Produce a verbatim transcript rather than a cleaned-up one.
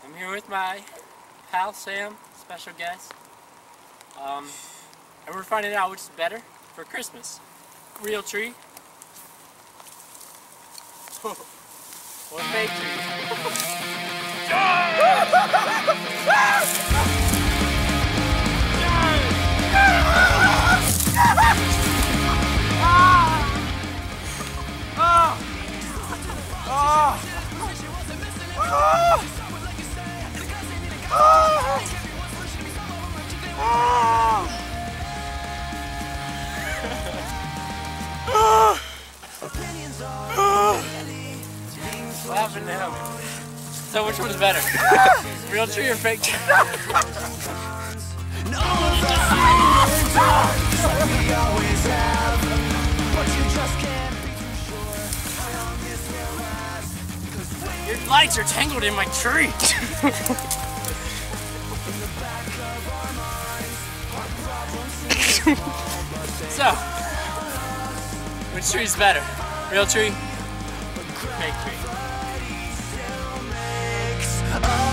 I'm here with my pal Sam, special guest. Um, and we're finding out which is better for Christmas. Real tree or fake tree. What happened to him? So which one's better? Real tree or fake tree? Your lights are tangled in my tree. So, which tree's better? Real tree? Fake tree?